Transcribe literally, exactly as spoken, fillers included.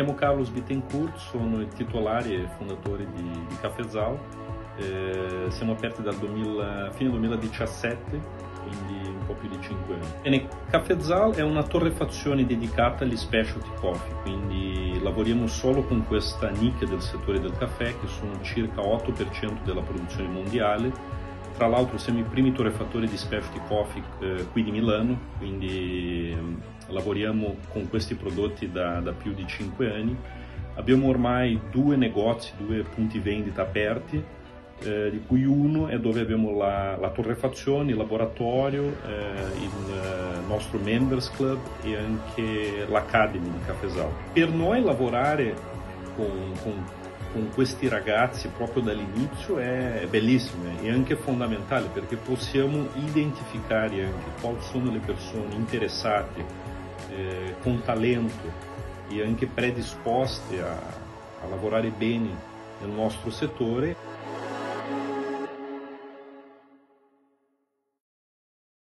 chiamo Carlos Bittencourt, sono il titolare e fondatore di, di Cafezal. Eh, siamo aperti dal duemila, fine duemiladiciassette, quindi un po' più di cinque anni. Bene, Cafezal è una torrefazione dedicata agli specialty coffee, quindi lavoriamo solo con questa nicchia del settore del caffè, che sono circa otto per cento della produzione mondiale. Tra l'altro siamo i primi torrefattori di specialty coffee eh, qui di Milano, quindi eh, lavoriamo con questi prodotti da, da più di cinque anni. Abbiamo ormai due negozi, due punti vendita aperti, eh, di cui uno è dove abbiamo la, la torrefazione, il laboratorio, eh, il eh, nostro Members Club e anche l'Academy di Cafezal. Per noi lavorare con, con con questi ragazzi proprio dall'inizio è bellissimo e anche fondamentale, perché possiamo identificare anche quali sono le persone interessate, eh, con talento e anche predisposte a, a lavorare bene nel nostro settore.